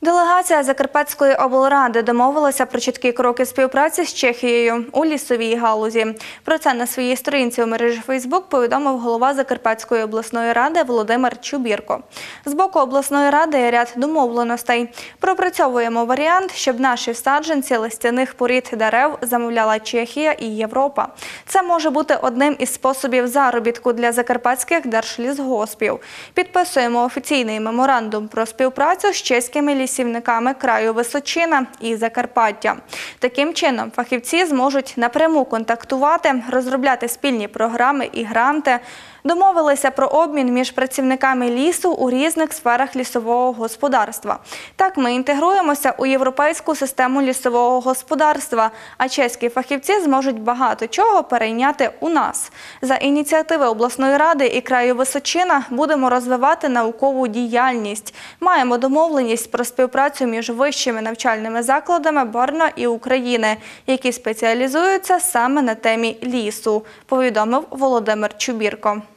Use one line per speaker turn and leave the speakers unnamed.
Делегація Закарпатської облради домовилася про чіткі кроки співпраці з Чехією у лісовій галузі. Про це на своїй сторінці у мережі Фейсбук повідомив голова Закарпатської обласної ради Володимир Чубірко. З боку обласної ради є ряд домовленостей. Пропрацьовуємо варіант, щоб наші саджанці листяних порід дерев замовляла Чехія і Європа. Це може бути одним із способів заробітку для закарпатських держлісгоспів. Підписуємо офіційний меморандум про співпрацю з чеськими лісівниками краю Височина і Закарпаття. Таким чином, фахівці зможуть напряму контактувати, розробляти спільні програми і гранти. Домовилися про обмін між працівниками лісу у різних сферах лісового господарства. Так ми інтегруємося у європейську систему лісового господарства, а чеські фахівці зможуть багато чого перейняти у нас. За ініціативи обласної ради і краю Височина будемо розвивати наукову діяльність. Маємо домовленість про співпрацю між вищими навчальними закладами Брно і України, які спеціалізуються саме на темі лісу, повідомив Володимир Чубірко.